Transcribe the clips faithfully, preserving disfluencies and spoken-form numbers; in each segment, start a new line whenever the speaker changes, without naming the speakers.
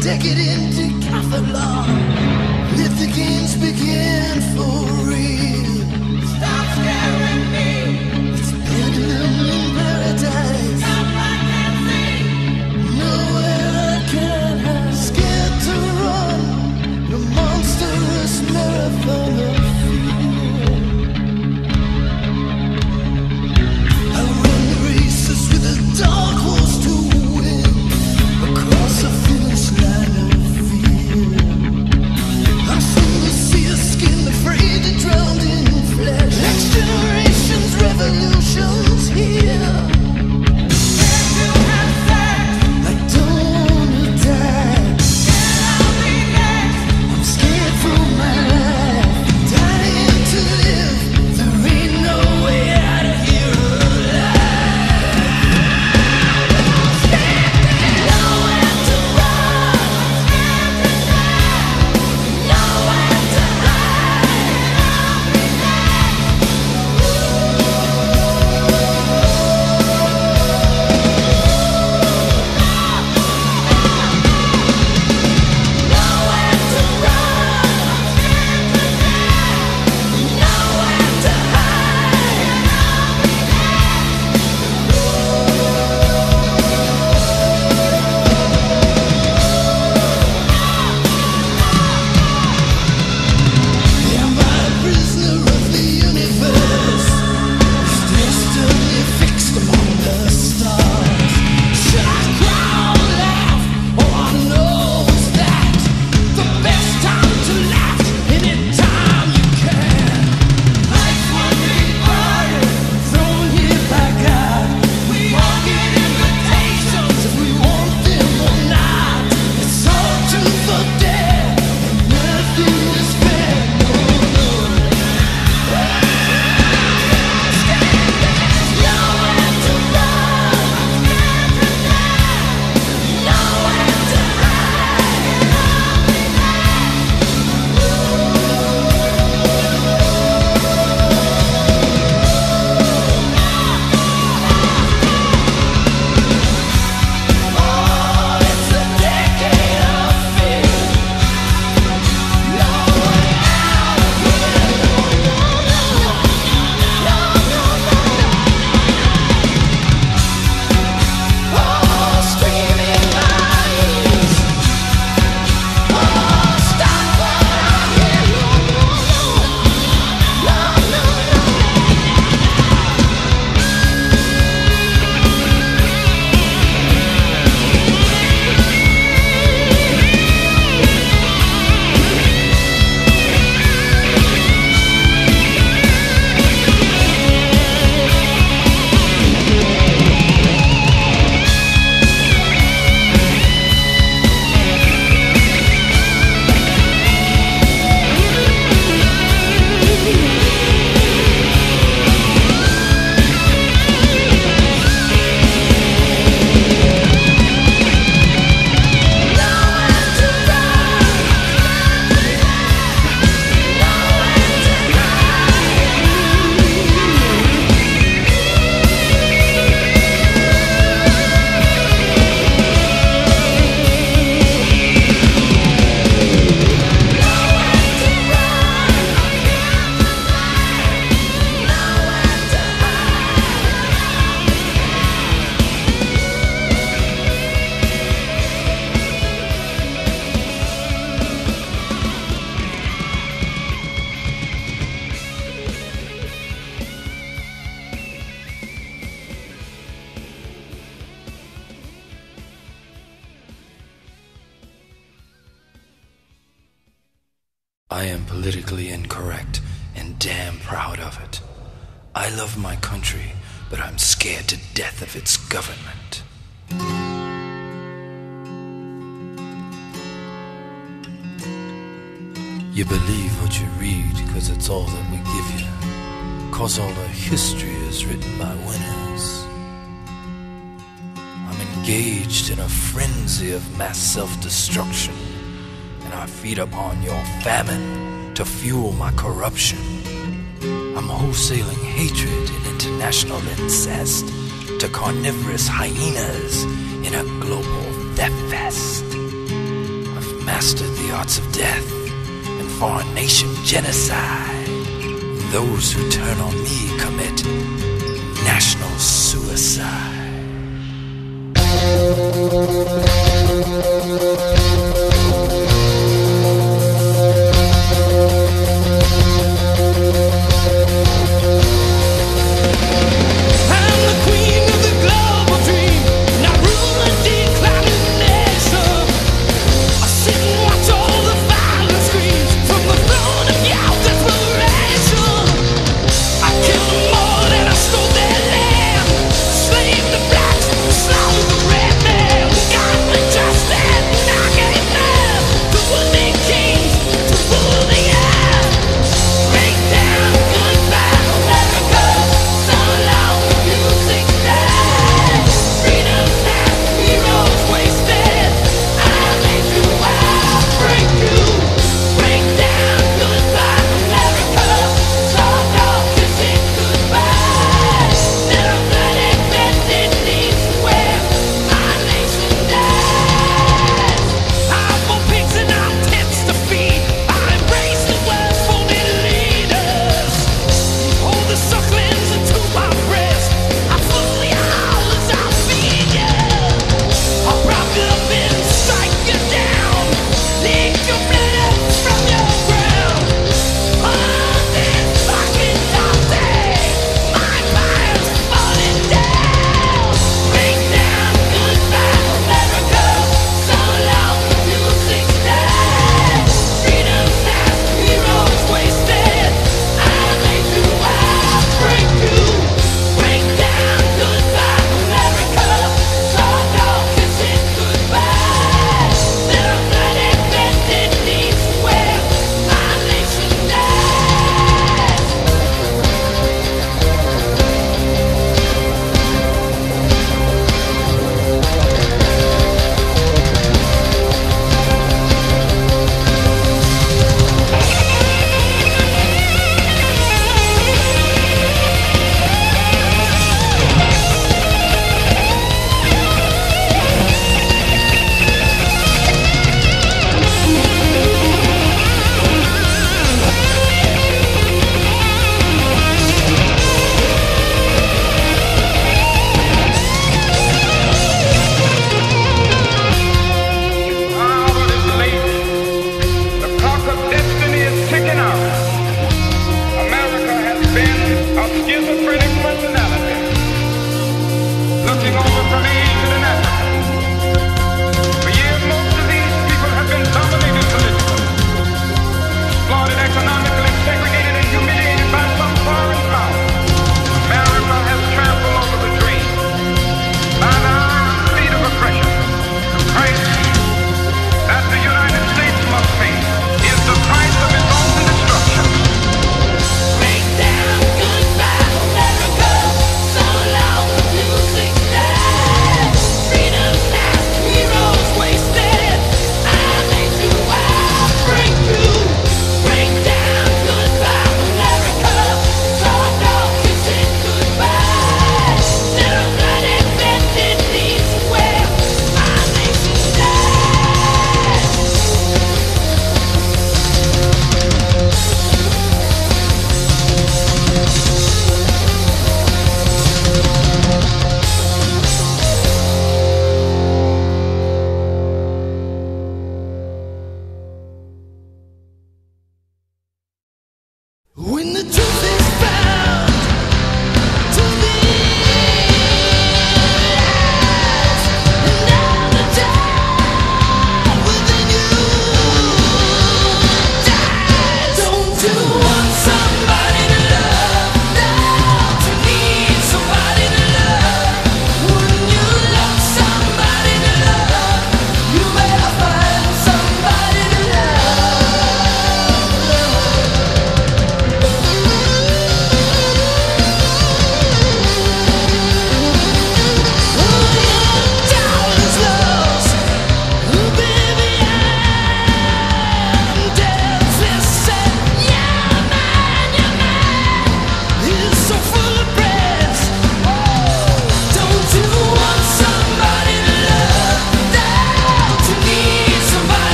decadent decathlon. Let the games begin for real. Stop scaring me. It's bedlam in paradise. Stop, I can't see. Nowhere I can hide. Scared to run the monstrous marathon of fear. I run the races with a dark horse to win. Across a finish line of fear. I slowly see a skin afraid to drown in flesh. Next generation's revolution's here. Scared to have sex. I don't wanna die. Scared I'll be next. I'm scared for my life. Dying to live. There ain't no way out of here alive. Nowhere to run. Nowhere to am I a prisoner of the universe? Destiny fixed among the stars. Should I cry or laugh? All I know is that the best time to laugh anytime you can. Life would be harder thrown here by God. We all get invitations if we want them or not. It's all truth or dare, and nothing is fair. No, no. Nowhere to run, nowhere to Oh, it's a decade of fear. No way out of here. No, no, no, no, no, no, no. Oh, screaming my ears. Oh, stop what I hear. No, no, no, no, no, no. Nowhere to run, nowhere to
I am politically incorrect and damn proud of it. I love my country, but I'm scared to death of its government. You believe what you read, cause it's all that we give you. Cause all the history is written by winners. I'm engaged in a frenzy of mass self-destruction, and I feed upon your famine to fuel my corruption. I'm wholesaling hatred and international incest to carnivorous hyenas in a global theft fest. mastered the arts of death and foreign nation genocide. Those who turn on me commit national suicide.
More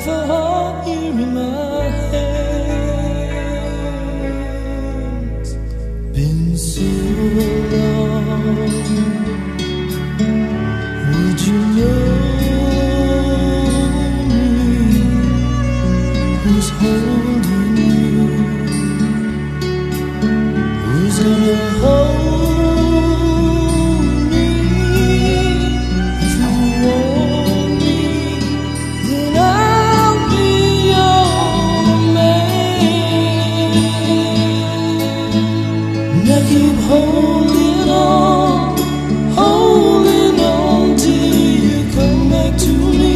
half a heart here in my hands. Been so long. Would you know me? Who's holding you? Who's gonna hold me? If you want me, then I'll be your man. And I keep holding on, holding on till you come back to me.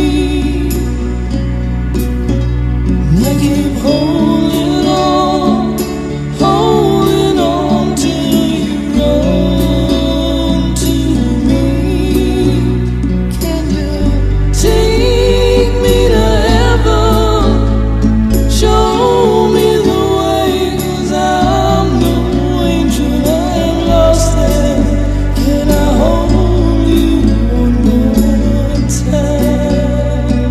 And I keep holding on, holding on till you run to me. Can you take me to heaven? Show me the way, 'cause I'm no angel, I'm lost there. Can I hold you one more time?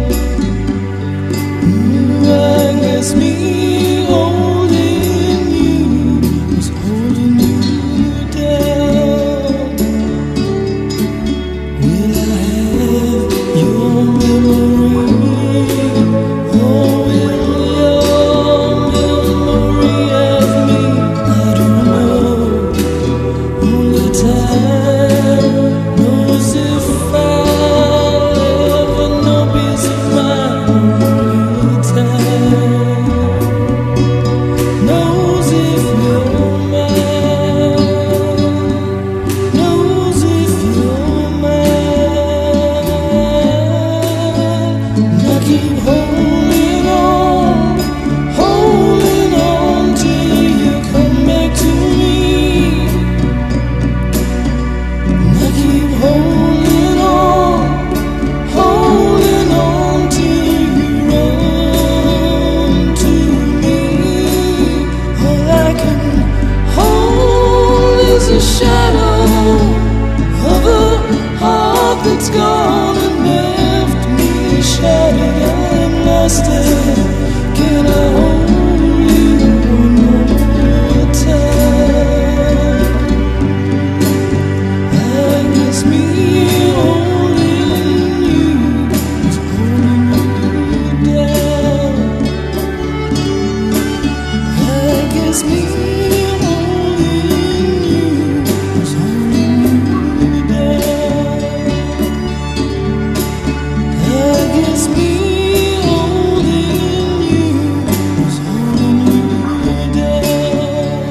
Mm, I guess me holding you was holding you down. Will I have your memory? Or will your memory have me? I don't know. Only time knows if I'll ever know peace of mind. Only time knows if you're mine. Knows if you're mine. And I keep holding on, holding on till you come back to me. And I keep holding on, holding on till you run to me. All I can hold is a shadow of a heart that's gone and left me shattered. I'm lost there. Can I hold you one more time? I guess me holding you is holding you down. I guess me holding you is holding you down. I guess me holding you is holding you down.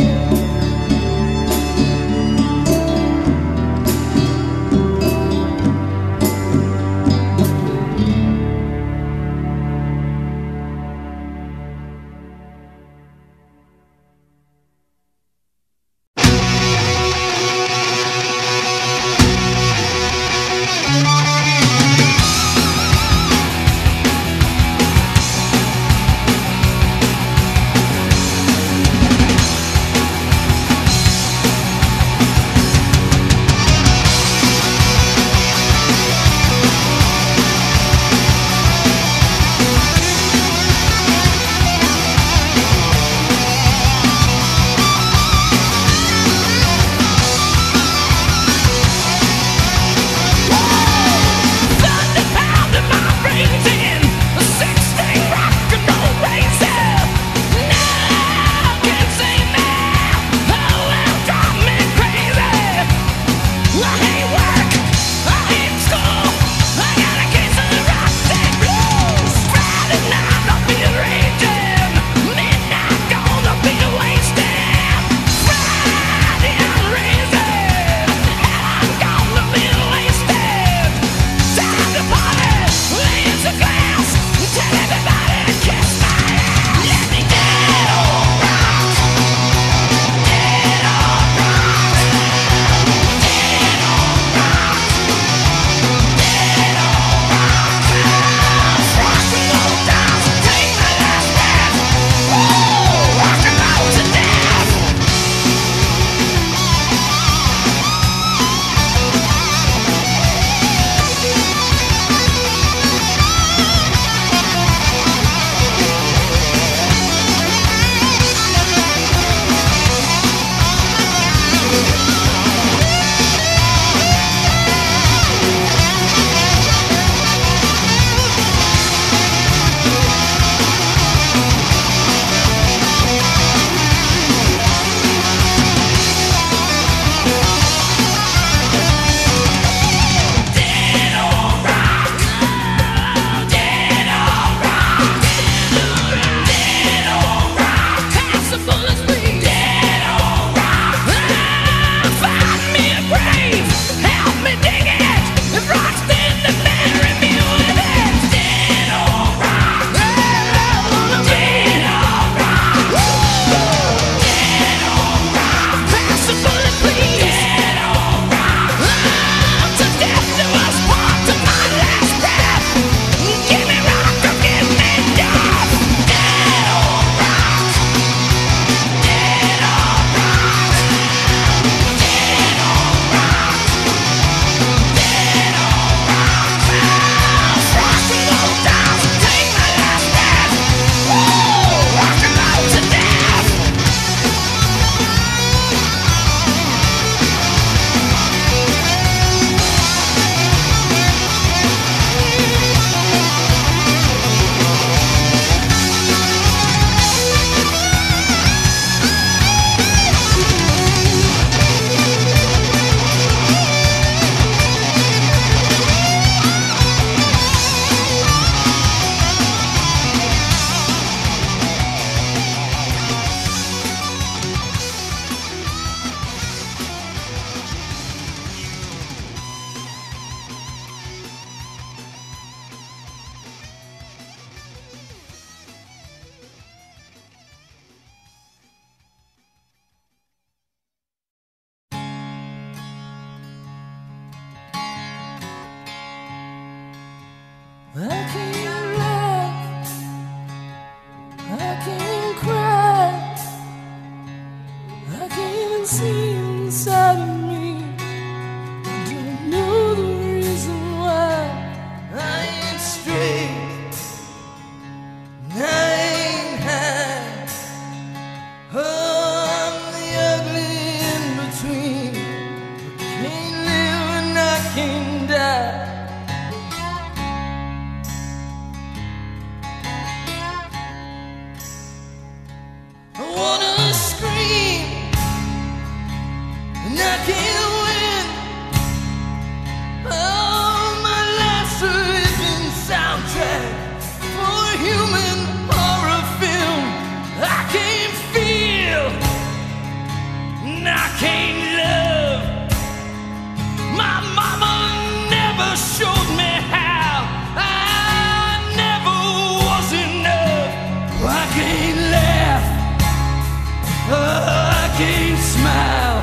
can't smile.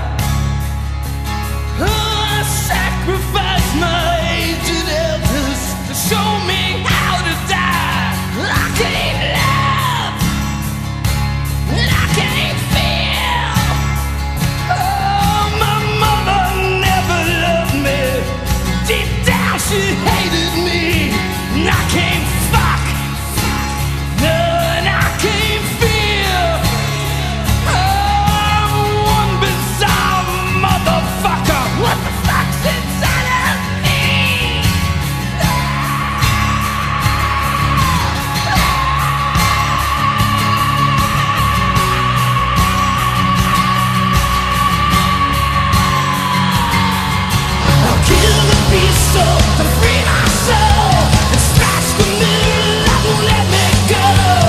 Oh, I sacrificed my aged elders to show me how to die. I can't love, and I can't feel. Oh, my mother never loved me. Deep down she hated me, and I can't fuck. No, and I can't feel. Oh, one bizarre motherfucker. What the fuck's inside of me? I'll kill the beast so to free my soul and smash the middle that won't let me go.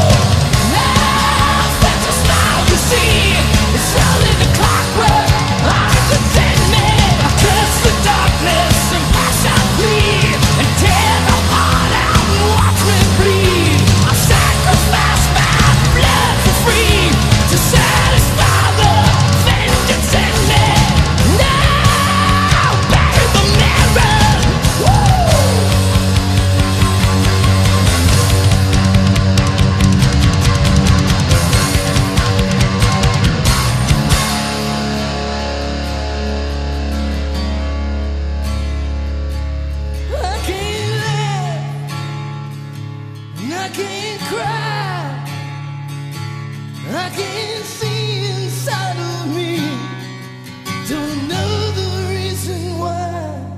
Now that's a smile you see. It's only the clockwork entertain me. I curse the darkness and pass out bleed and tear the heart out and watch me bleed. I sacrifice my blood for free to satisfy the vengeance in me. Now bury the mirror. Woo! I can't laugh, and I can't cry. I can't see inside of me. Don't know the reason why.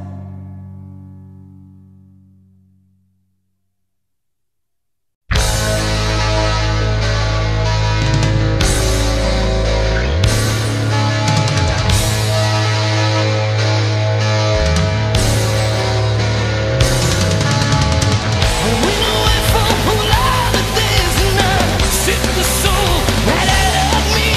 I went away for a whole lot of days, and I sick the soul right out of me.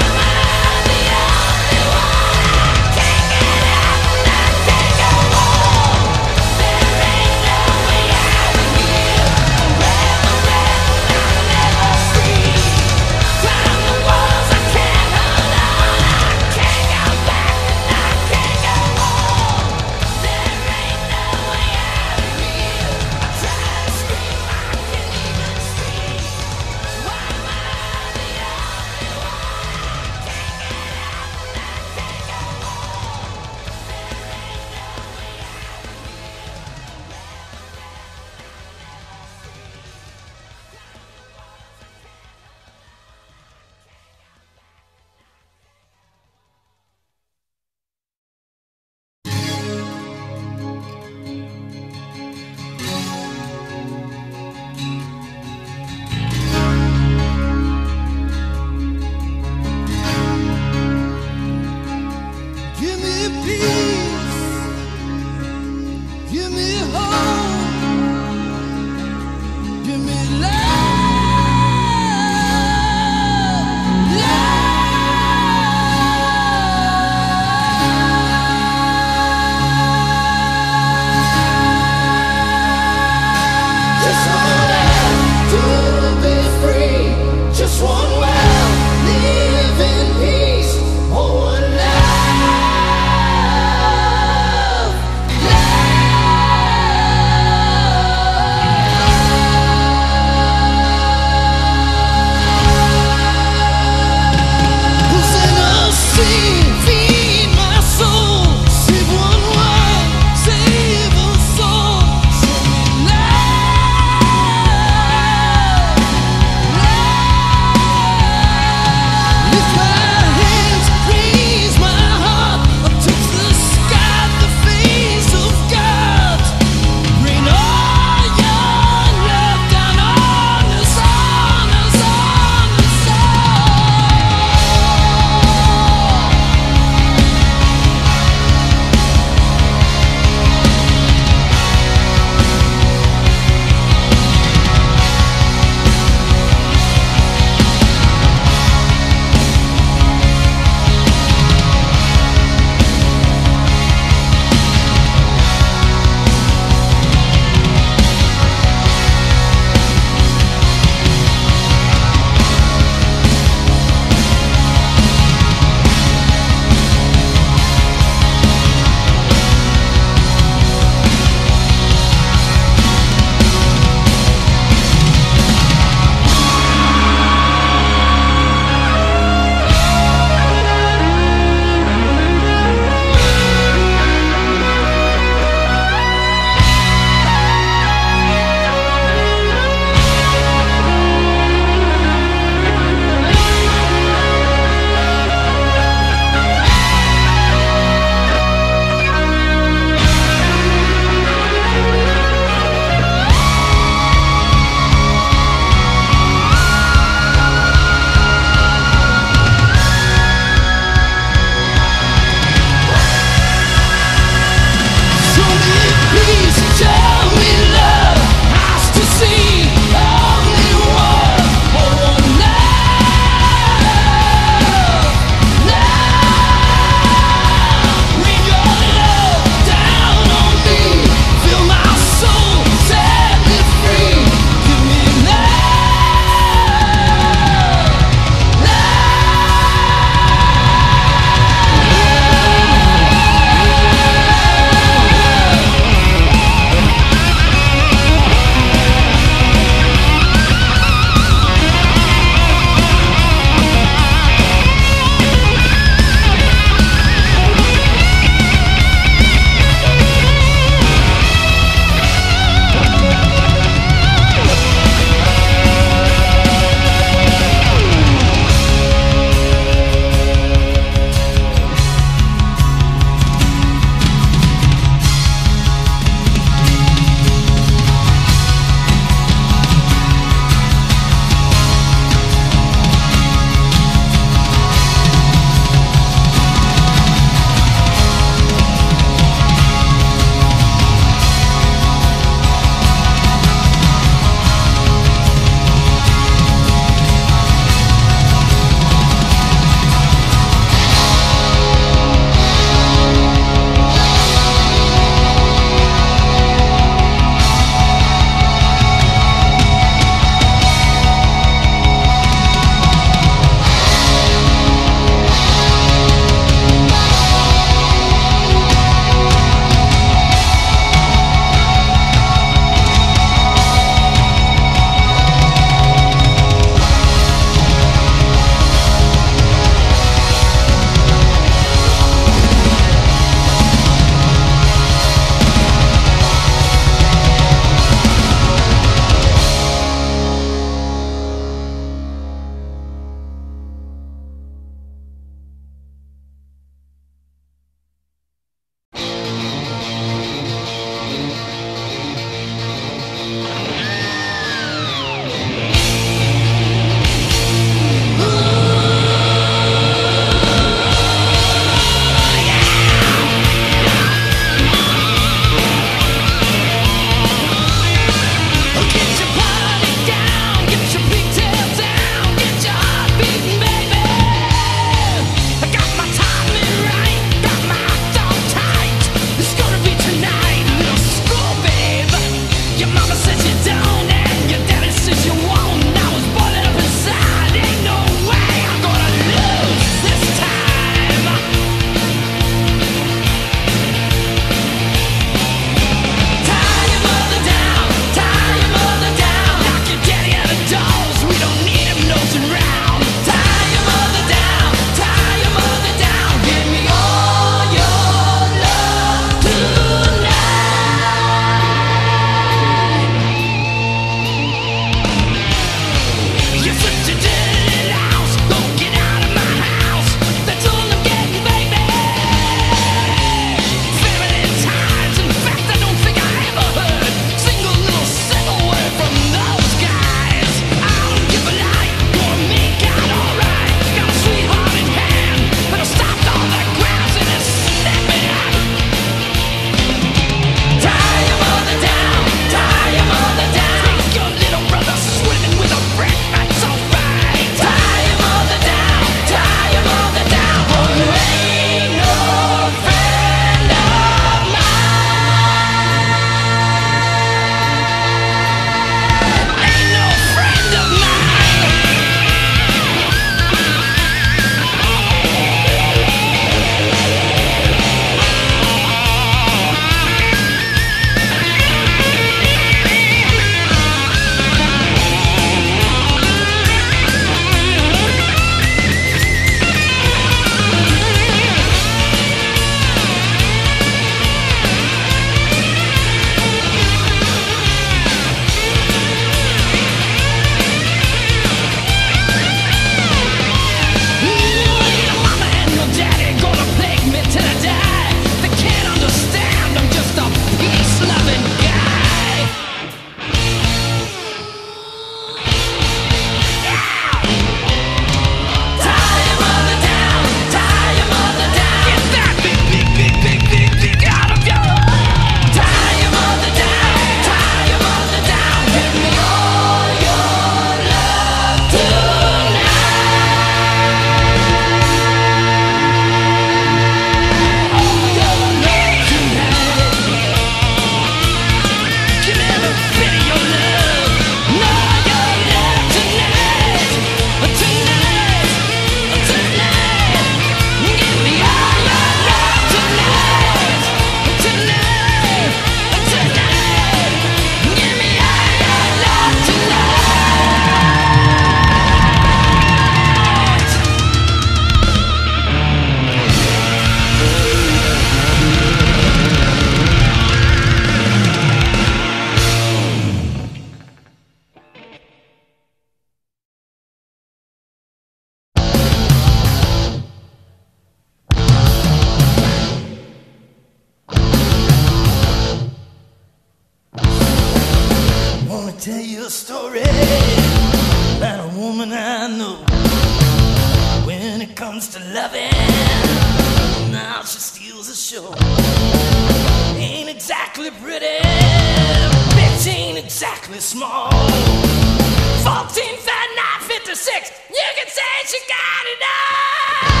tell you a story about a woman I know. When it comes to loving, now she steals the show. Ain't exactly pretty, bitch ain't exactly small. Fourteen, fat, nine, fifty-six, you can say she got it all.